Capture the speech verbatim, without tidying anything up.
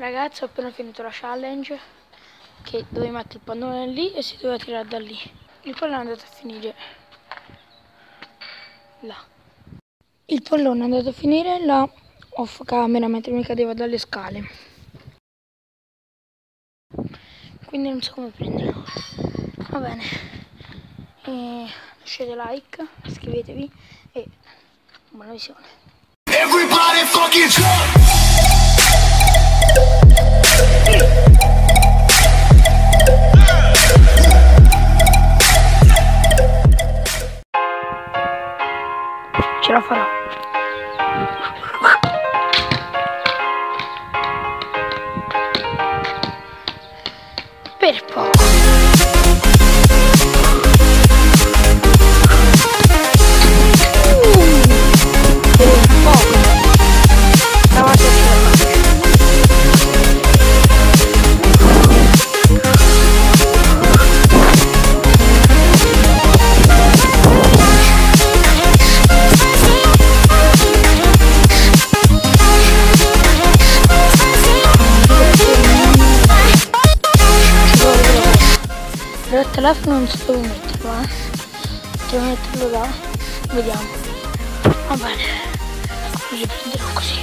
Ragazzi, ho appena finito la challenge, che dovevi mettere il pallone lì e si doveva tirare da lì. Il pallone è andato a finire là. Il pallone è andato a finire là, off camera, mentre mi cadeva dalle scale. Quindi non so come prenderlo. Va bene. E lasciate like, iscrivetevi e buona visione. Everybody fucking jump! Ce la farò. Per poco. Il telefono non so dove metterlo, eh. Devo metterlo là, vediamo. Va bene, così prenderò così.